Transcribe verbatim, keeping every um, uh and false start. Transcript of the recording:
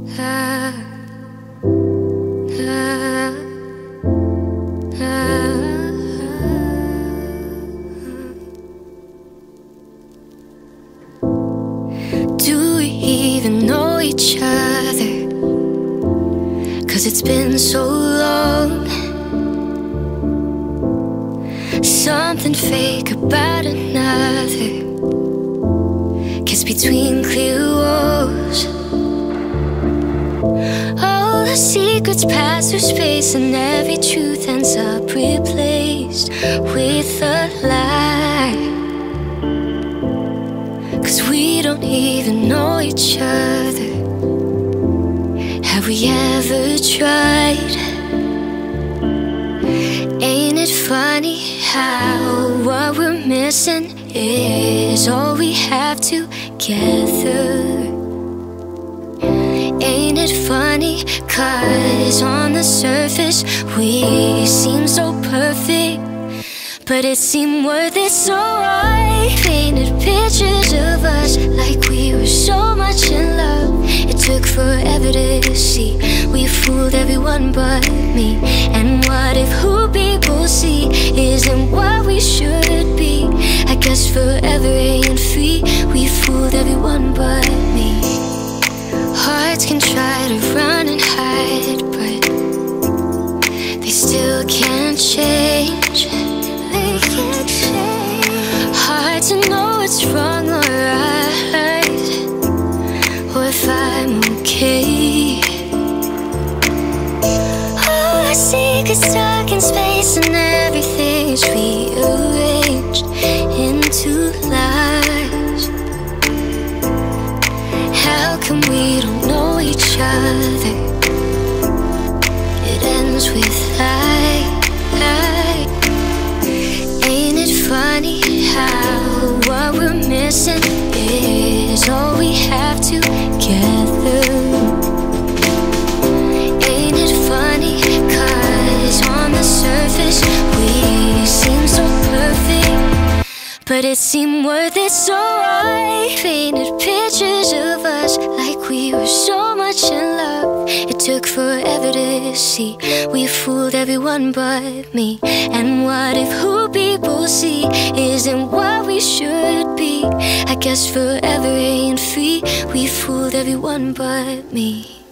ah, ah, ah. Do we even know each other? 'Cause it's been so long. Something fake about another, kiss between clear walls. All the secrets pass through space, and every truth ends up replaced with a lie. 'Cause we don't even know each other. Have we ever tried? Ain't it funny how what we're missing is all we have together? Ain't it funny, 'cause on the surface we seem so perfect, but it seemed worth it. So I painted pictures of us like we were so much in love. It took forever to see we fooled everyone but me. And what if who people see isn't what we should be? I guess forever ain't free. We fooled everyone but me. Hearts can try to run and hide, but they still can't change. They can't change. Hard to know what's wrong or right, or if I'm okay. All I see is stuck in space, and everything is rearranged into lies. How come we don't know each other? It ends with I, I. Ain't it funny how what we're missing is all we have together? Ain't it funny, 'cause on the surface we seem so perfect, but it seemed worth it. So I painted pictures of us like we were so much in love. It took forever to see we fooled everyone but me. And what if who people see isn't what we should be? I guess forever ain't free. We fooled everyone but me.